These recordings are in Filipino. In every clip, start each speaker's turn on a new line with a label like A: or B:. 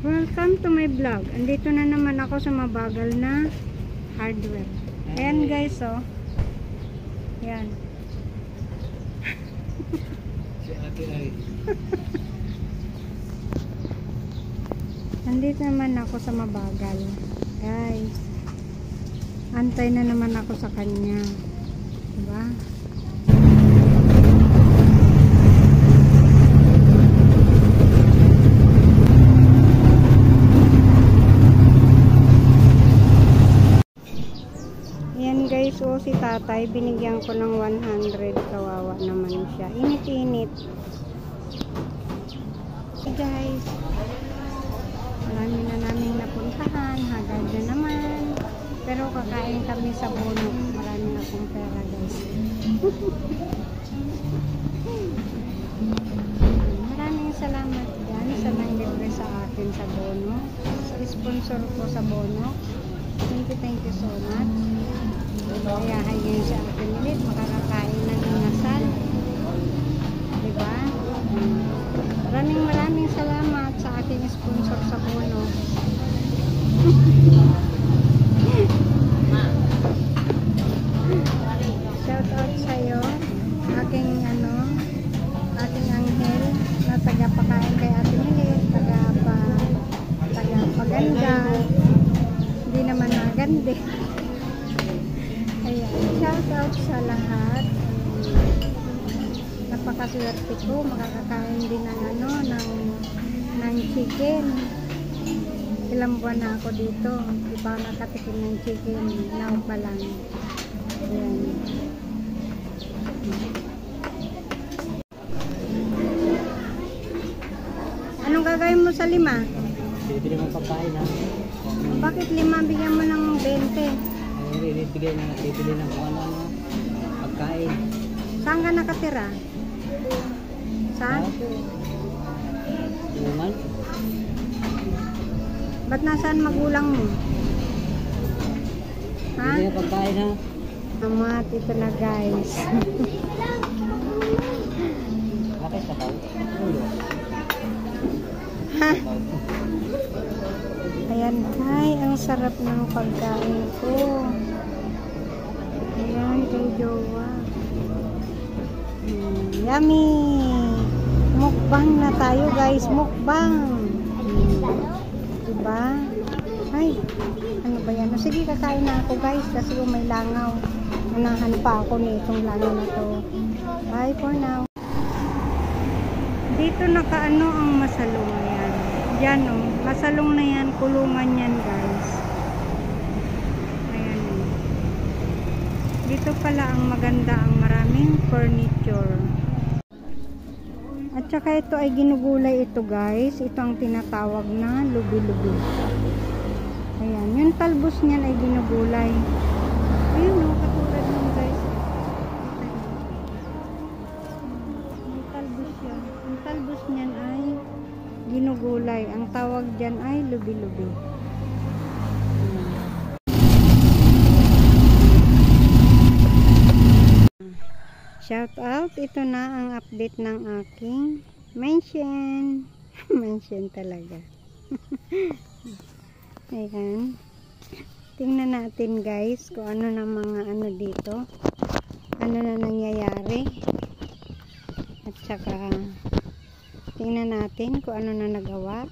A: Welcome to my vlog. Andito na naman ako sa mabagal na hardware. Ayan guys, oh. Ayan.
B: Si ate ay.
A: Andito naman ako sa mabagal. Guys. Antay na naman ako sa kanya. Diba? Guys, oh, si tatay binigyan ko ng 100, kawawa naman siya, init-init. Hey guys, marami na namin napuntahan, hagad na naman, pero kakain kami sa Bono. Marami na akong pera guys. Maraming salamat dyan sa nangyari sa akin sa Bono, sa sponsor ko sa Bono. Thank you so much. Kaya ngayon sa akin ulit makakakain ng inasal, diba? Maraming salamat sa aking sponsor sa Bono. Shout out sa'yo, aking aking anghel na tagapakain kay Ate Milit, tagapaganda, hindi naman maganda. Ayan, shout out sa lahat. Napakaswerte ko, makakakain din ng ng chicken. Ilang buwan na ako dito, di pa nakatikim ng chicken, now pa lang. Ayan. Anong gagawin mo sa 5?
B: Bibili mo pagkain ha.
A: Bakit 5? Bigyan mo ng 20.
B: Bibili ng kung ano pagkain.
A: Saan ka nakatira? Saan?
B: Lungan?
A: Ba't nasaan magulang mo? Ha?
B: Bibili ng pagkain ha.
A: Amat, ito na guys.
B: Bakit sa tao? Ulo.
A: Ha? Ayan, ay, ang sarap ng pagkain ko. Ayan, kay Jowa. Yummy! Mukbang na tayo guys, mukbang! Diba? Ay, ano ba yan? Sige, kakain na ako guys kasi may langaw. Unahan pa ako nitong langaw na to. Bye for now. Dito nakaano ang masalong. Ayan. Yan o. Masalong na yan. Kulungan yan guys. Ayan o. Dito pala ang maganda, ang maraming furniture. At saka ito ay ginugulay ito guys. Ito ang tinatawag na lubi-lubi. Ayan. Yung talbos niyan ay ginugulay. Ayun o. Katulad nun guys. Yung talbos yan. Yung talbos niyan ay ginugulay. Ang tawag dyan ay lubi-lubi. Shout out, ito na ang update ng aking mansion. Mansion talaga. Ayan. Tingnan natin guys kung ano na mga ano dito. Ano na nangyayari. At saka tingnan natin kung ano na nagawa.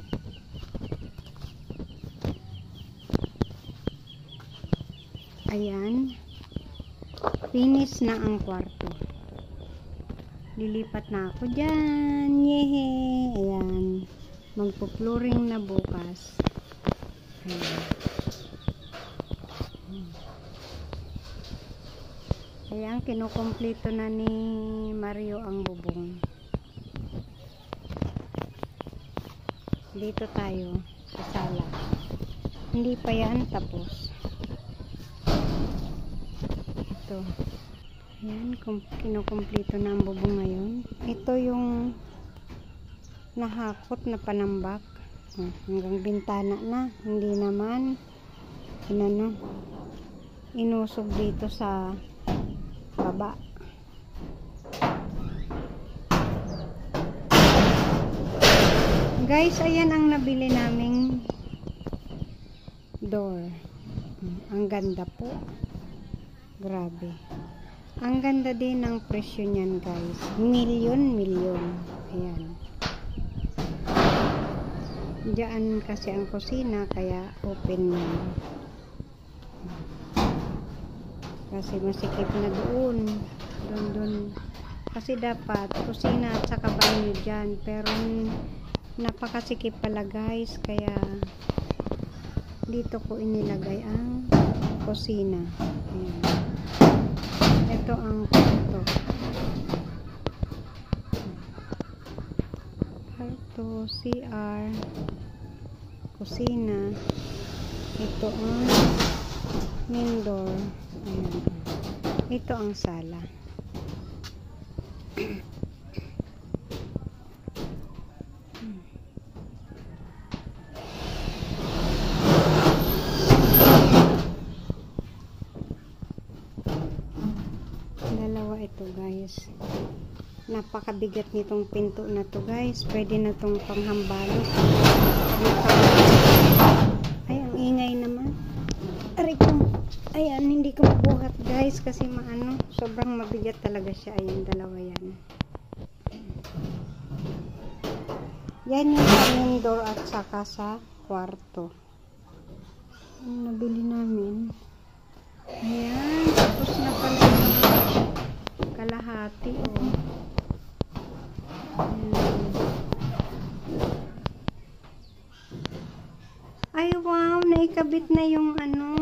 A: Ayan. Finish na ang kwarto. Lilipat na ako dyan. Yehe. Ayan. Magpo-flooring na bukas. Ayan. Ayan. Kinukumpleto na ni Mario ang bubong. Dito tayo sa sala. Hindi pa yan tapos. Ito. Ayan, kinukumpleto na ang bubong ngayon. Ito yung nahakot na panambak. Hanggang bintana na. Hindi naman inusog dito sa baba. Guys, ayan ang nabili naming door. Ang ganda po. Grabe. Ang ganda din ng presyo niyan, guys. Milyon. Ayan. Diyan kasi ang kusina, kaya open yan. Kasi masikip na doon. Doon. Kasi dapat kusina at saka banyo dyan. Pero napakasikip pala, guys. Kaya dito ko inilagay ang kusina. Ayan. Ito ang kwarto. Kwarto, CR, kusina. Ito ang main door. Ayan. Ito ang sala. Dalawa ito, guys. Napakabigat nitong pinto na to, guys. Pwede na tong panghambalot. Ay, ang ingay naman. Aray ko. Ayan, hindi ko mabuhat, guys, kasi sobrang mabigat talaga siya. Ayan, dalawa yan. Yan yung main door at saka sa kwarto. Ang nabili namin. Ayan, tapos na pala kalahati, oh. Ayan. Ay, wow, naikabit na yung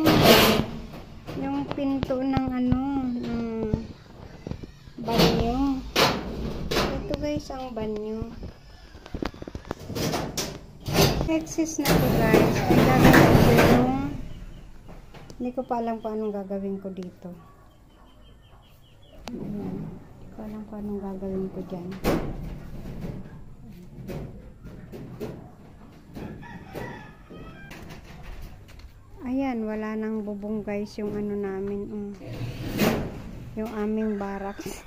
A: yung pinto ng ng banyo. Ito, guys, ang banyo. Excess na to, guys. Ay, gagawin ko yung hindi ko pa alam kung anong gagawin ko dito. Ayan. Hindi ko alam kung anong gagawin ko dyan. Ayan, wala nang bubong, guys, yung namin. Yung aming barracks.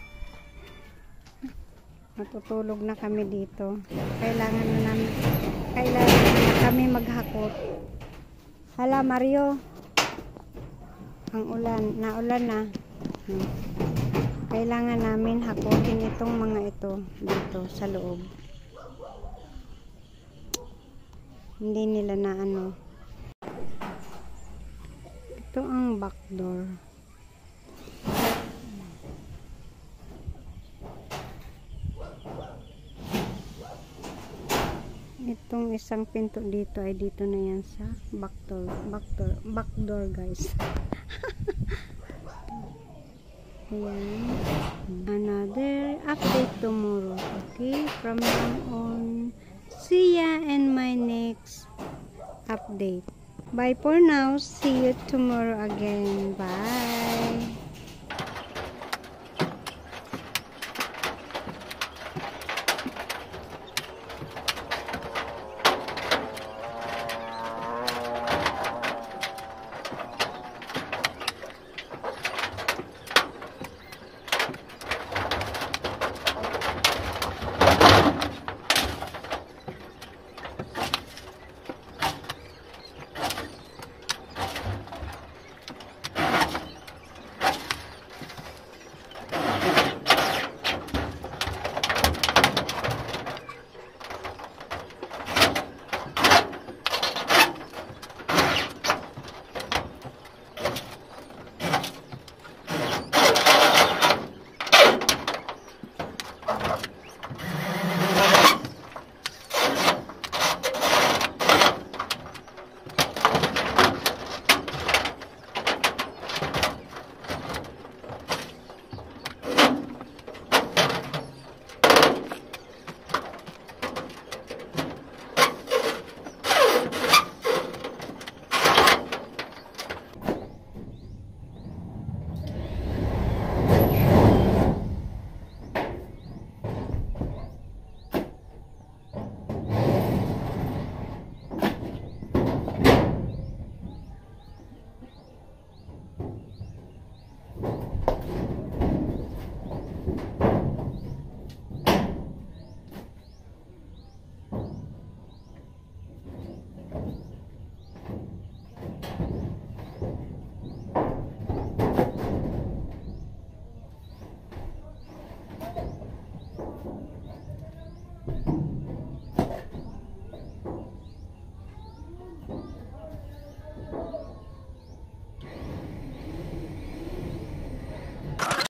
A: Matutulog na kami dito. Kailangan na kami maghakot. Hala, Mario. Ang naulan na. Kailangan namin hakutin itong mga ito dito sa loob. Hindi nila na ito ang back door. Itong isang pinto dito ay dito na yan sa back door, guys. Ayan. Another update tomorrow. Okay, from now on. See ya in my next update. Bye for now. See you tomorrow again. Bye.